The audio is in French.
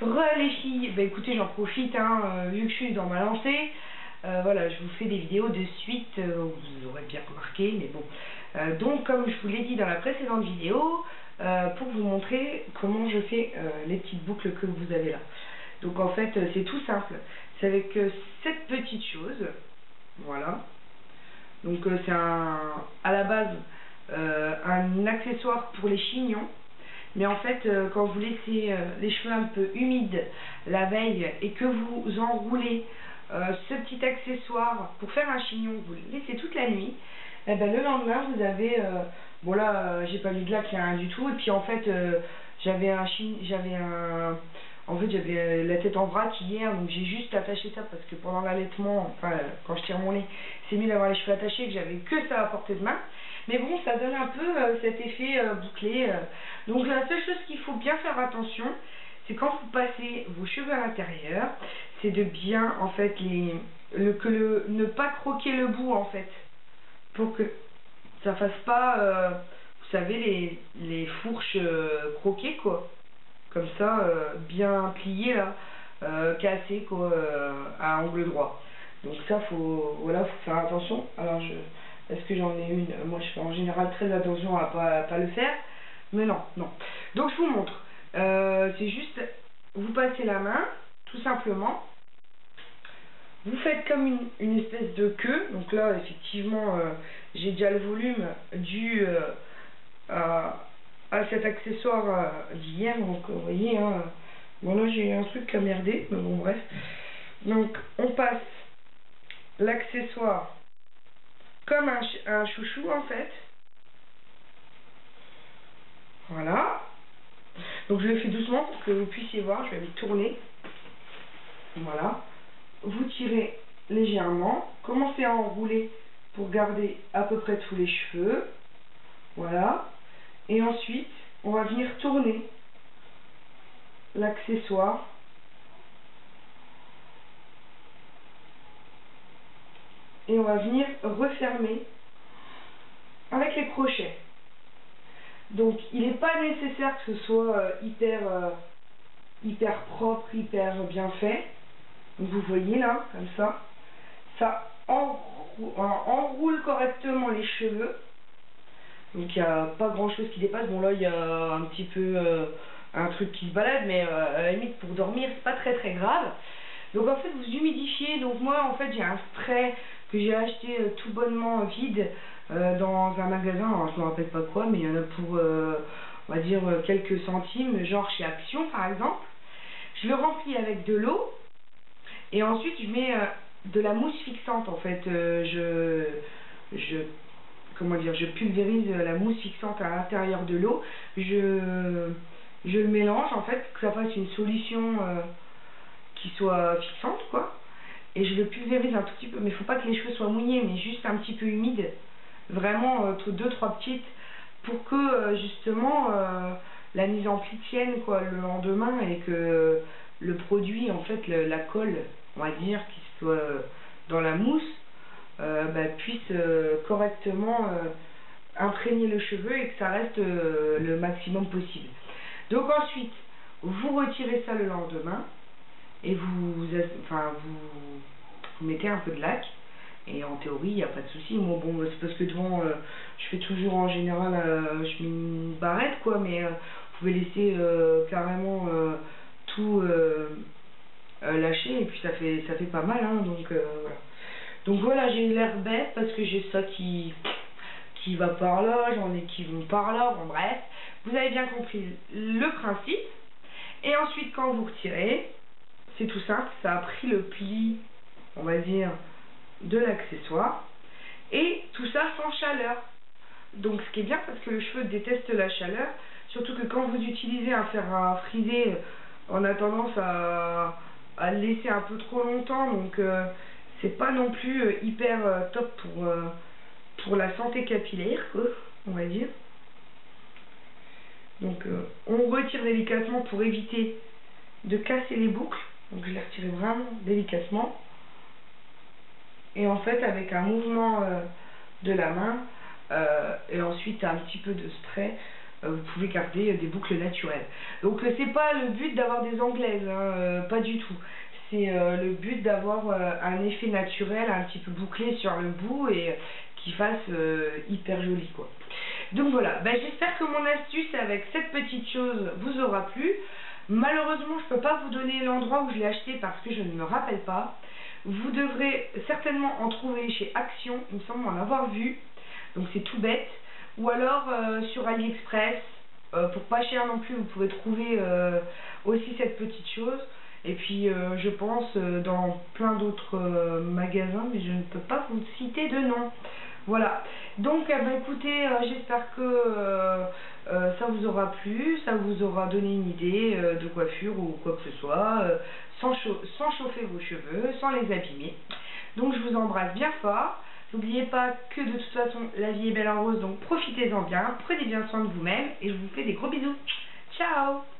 Les filles, bah écoutez, j'en profite, hein, vu que je suis dans ma lancée, voilà, je vous fais des vidéos de suite, vous aurez bien remarqué, mais bon. Donc, comme je vous l'ai dit dans la précédente vidéo, pour vous montrer comment je fais les petites boucles que vous avez là. Donc en fait, c'est tout simple, c'est avec cette petite chose, voilà. Donc c'est à la base un accessoire pour les chignons. Mais en fait, quand vous laissez les cheveux un peu humides la veille et que vous enroulez ce petit accessoire pour faire un chignon, vous le laissez toute la nuit, et ben, le lendemain, vous avez... bon là, j'ai pas mis de lac, rien du tout. Et puis en fait, j'avais la tête en vrac hier, donc j'ai juste attaché ça parce que pendant l'allaitement, enfin quand je tire mon lait, c'est mieux d'avoir les cheveux attachés, que j'avais que ça à portée de main. Mais bon, ça donne un peu cet effet bouclé. Donc la seule chose qu'il faut bien faire attention, c'est quand vous passez vos cheveux à l'intérieur, c'est de bien en fait ne pas croquer le bout en fait, pour que ça fasse pas, vous savez, les fourches croquées quoi. Comme ça, bien plié là, cassé quoi, à angle droit. Donc ça, faut faire attention. Alors, est-ce que j'en ai une? Moi, je fais en général très attention à pas le faire. Mais non, non. Donc, je vous montre. C'est juste, vous passez la main, tout simplement. Vous faites comme une espèce de queue. Donc là, effectivement, j'ai déjà le volume dû à cet accessoire d'hier. Donc, vous voyez, hein, bon là, j'ai eu un truc qui a merdé. Mais bon, bref. Donc, on passe l'accessoire comme un chouchou en fait. Voilà. Donc je le fais doucement pour que vous puissiez voir. Je vais le tourner. Voilà. Vous tirez légèrement. Commencez à enrouler pour garder à peu près tous les cheveux. Voilà. Et ensuite, on va venir tourner l'accessoire. Et on va venir refermer avec les crochets. Donc il n'est pas nécessaire que ce soit hyper propre, hyper bien fait. Donc vous voyez là, comme ça enroule correctement les cheveux. Donc il n'y a pas grand chose qui dépasse. Bon là il y a un petit peu un truc qui se balade, mais à la limite pour dormir c'est pas très grave. Donc en fait vous humidifiez. Donc moi en fait j'ai un spray que j'ai acheté tout bonnement vide dans un magasin, alors je me rappelle pas quoi, mais il y en a pour on va dire quelques centimes, genre chez Action par exemple. Je le remplis avec de l'eau et ensuite je mets de la mousse fixante en fait. Comment dire, je pulvérise la mousse fixante à l'intérieur de l'eau. Je le mélange en fait, que ça fasse une solution qui soit fixante quoi. Et je le pulvérise un tout petit peu, mais il ne faut pas que les cheveux soient mouillés, mais juste un petit peu humide. Vraiment 2-3 petites pour que justement la mise en pli tienne quoi le lendemain et que le produit en fait la colle on va dire qui soit dans la mousse puisse correctement imprégner le cheveu et que ça reste le maximum possible. Donc ensuite vous retirez ça le lendemain et vous mettez un peu de lac. Et en théorie, il n'y a pas de souci. Moi, bon, c'est parce que devant, je fais toujours en général, je mets une barrette, quoi, mais vous pouvez laisser carrément tout lâcher, et puis ça fait pas mal, hein, donc voilà. Donc voilà, j'ai l'air bête parce que j'ai ça qui va par là, j'en ai qui vont par là, bon bref. Vous avez bien compris le principe. Et ensuite, quand vous retirez, c'est tout simple, ça a pris le pli, on va dire, de l'accessoire et tout ça sans chaleur. Donc ce qui est bien parce que le cheveu déteste la chaleur, surtout que quand vous utilisez un fer à friser, on a tendance à le laisser un peu trop longtemps, donc c'est pas non plus hyper top pour la santé capillaire quoi, on va dire. Donc on retire délicatement pour éviter de casser les boucles. Donc je les retire vraiment délicatement. Et en fait, avec un mouvement de la main et ensuite un petit peu de spray, vous pouvez garder des boucles naturelles. Donc c'est pas le but d'avoir des anglaises, hein, pas du tout. C'est le but d'avoir un effet naturel un petit peu bouclé sur le bout et qui fasse hyper joli quoi. Donc voilà, j'espère que mon astuce avec cette petite chose vous aura plu. Malheureusement je ne peux pas vous donner l'endroit où je l'ai acheté parce que je ne me rappelle pas. Vous devrez certainement en trouver chez Action, il me semble en avoir vu, donc c'est tout bête. Ou alors sur AliExpress, pour pas cher non plus, vous pouvez trouver aussi cette petite chose. Et puis je pense dans plein d'autres magasins, mais je ne peux pas vous citer de nom. Voilà, donc écoutez, j'espère que ça vous aura plu, ça vous aura donné une idée de coiffure ou quoi que ce soit, sans chauffer vos cheveux, sans les abîmer. Donc je vous embrasse bien fort. N'oubliez pas que de toute façon la vie est belle en rose, donc profitez-en bien, prenez bien soin de vous-même et je vous fais des gros bisous. Ciao!